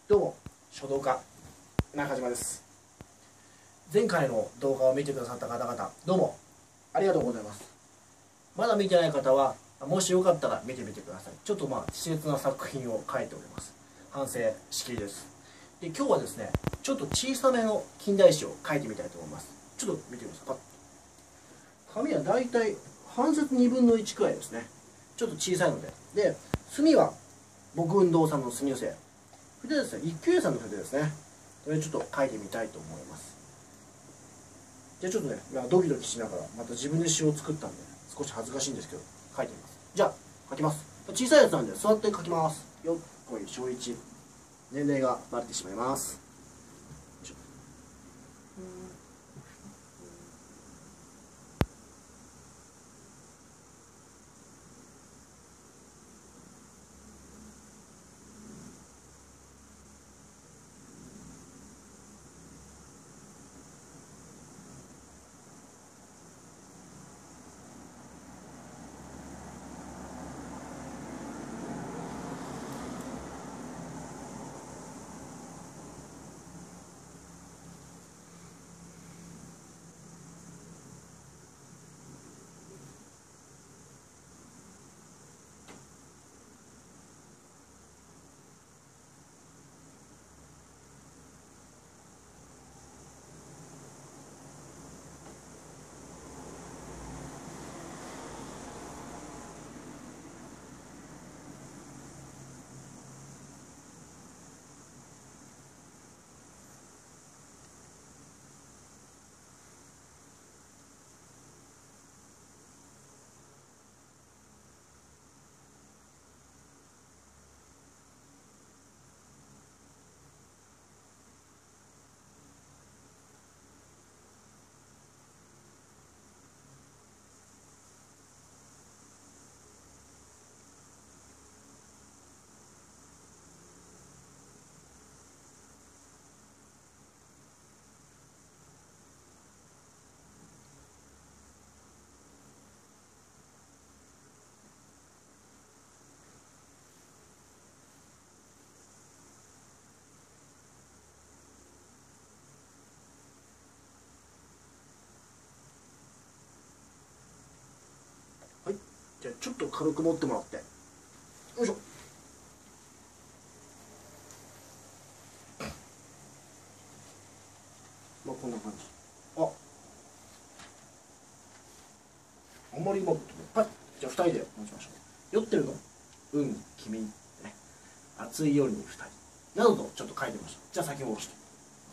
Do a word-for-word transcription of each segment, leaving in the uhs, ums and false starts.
どうも、書道家中島です。前回の動画を見てくださった方々、どうもありがとうございます。まだ見てない方は、もしよかったら見てみてください。ちょっとまあ稚拙な作品を描いております。反省しきりです。で、今日はですね、ちょっと小さめの近代史を描いてみたいと思います。ちょっと見てください。パッ紙はだいたい半節にぶんのいちくらいですね。ちょっと小さいので。で、墨は牧運動さんの墨寄せ。筆ですね、一休さんの筆ですね。これちょっと書いてみたいと思います。じゃあちょっとね、ドキドキしながら、また自分で詩を作ったんで、少し恥ずかしいんですけど、書いてみます。じゃあ、書きます。小さいやつなんで、座って書きます。よっこい、小いち。年齢がバレてしまいます。よいしょ。じゃあちょっと軽く持ってもらって、よいしょ。まあこんな感じ。ああんまりうまくってね。はい、じゃあふたりで持ちましょう。酔ってるのうん君ね、暑い夜にふたりなどとちょっと書いてました。じゃあ先を下ろして、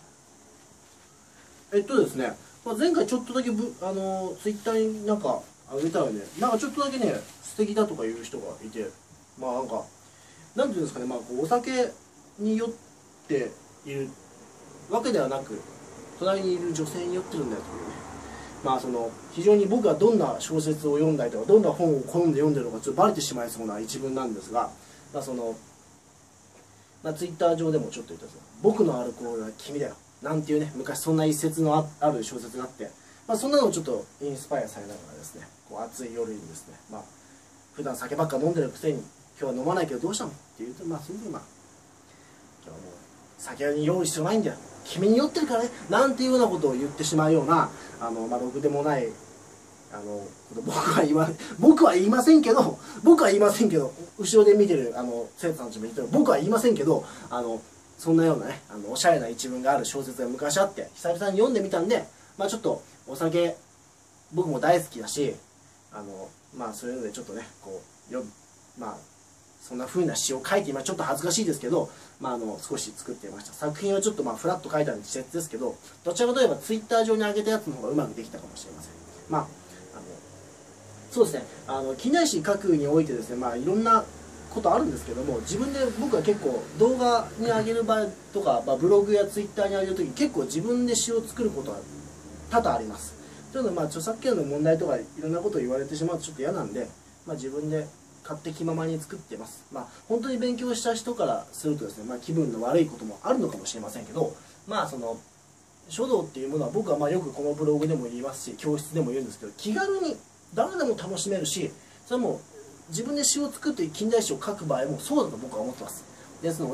えっとですね、まあ、前回ちょっとだけぶあのツイッターになんか上げたらね、なんかちょっとだけね素敵だとかいう人がいて、まあなんかなんていうんですかね、まあこうお酒に酔っているわけではなく、隣にいる女性に酔ってるんだよというね、まあその非常に僕がどんな小説を読んだりとかどんな本を好んで読んでるのかちょっとバレてしまいそうな一文なんですが、まあそのまあツイッター上でもちょっと言ったんですよ。僕のアルコールは君だよなんていうね、昔そんな一節の あ, ある小説があって、まあ、そんなのをちょっとインスパイアされながらですね、こう暑い夜にですね、まあ普段酒ばっか飲んでるくせに今日は飲まないけどどうしたのって言うと、まあそれでまあ今日はもう酒に酔う必要ないんだよ、君に酔ってるからねなんていうようなことを言ってしまうような、あのまあろくでもないあの僕は言わ僕は言いませんけど僕は言いませんけど後ろで見てるあの生徒さんたちも言ってる、僕は言いませんけど、あのそんなようなね、あのおしゃれな一文がある小説が昔あって久々に読んでみたんで、まあちょっとお酒僕も大好きだし、あのまあそういうのでちょっとねこうよまあそんな風な詩を書いて今ちょっと恥ずかしいですけど、まあ、あの少し作ってみました。作品はちょっとまあフラッと書いたんで稚拙ですけど、どちらかといえばツイッター上に上げたやつの方がうまくできたかもしれません。まああのそうですね、あの近代史書くにおいてですね、まあいろんなことあるんですけども、自分で僕は結構動画に上げる場合とか、まあ、ブログやツイッターに上げるとき結構自分で詩を作ることは多々あります。というのはまあ著作権の問題とかいろんなことを言われてしまうとちょっと嫌なんで、まあ、自分で勝手気ままに作ってます。まあ本当に勉強した人からするとですね、まあ、気分の悪いこともあるのかもしれませんけど、まあその書道っていうものは僕はまあよくこのブログでも言いますし教室でも言うんですけど、気軽に誰でも楽しめるし、それも自分で詩を作って近代史を書く場合もそうだと僕は思ってます。ですので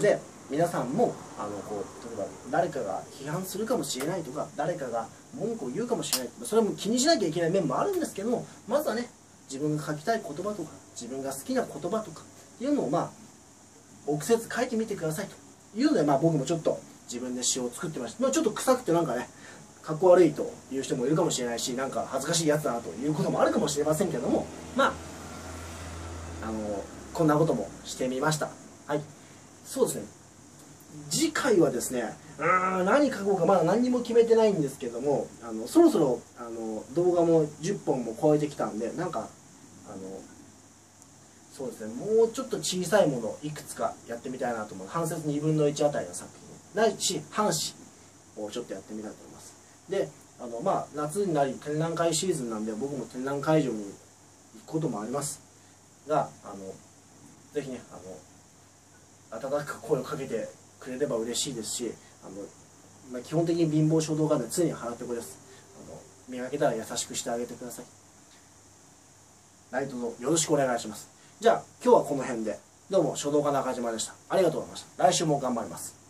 皆さんもあのこう例えば誰かが批判するかもしれないとか、誰かが文句を言うかもしれない、それも気にしなきゃいけない面もあるんですけども、まずはね、自分が書きたい言葉とか自分が好きな言葉とかっていうのをまあ臆せず書いてみてくださいというので、まあ、僕もちょっと自分で詩を作ってました。まあ、ちょっと臭くてなんかねかっこ悪いという人もいるかもしれないし、なんか恥ずかしいやつだなということもあるかもしれませんけども、まああのこんなこともしてみました。はい、そうですね。次回はですね、うーん何書こうかまだ何にも決めてないんですけども、あのそろそろあの動画もじゅっぽんも超えてきたんで、なんかあのそうですね、もうちょっと小さいものをいくつかやってみたいなと思う。半節にぶんのいちあたりの作品ないし半紙をちょっとやってみたいと思います。で、あのまあ夏になり展覧会シーズンなんで、僕も展覧会場に行くこともありますが、あのぜひね、あの温かく声をかけてくれれば嬉しいですし、あの、まあ、基本的に貧乏衝動家で常に払ってこです。あの見かけたら優しくしてあげてください。何卒よろしくお願いします。じゃあ今日はこの辺で、どうも書道家中島でした。ありがとうございました。来週も頑張ります。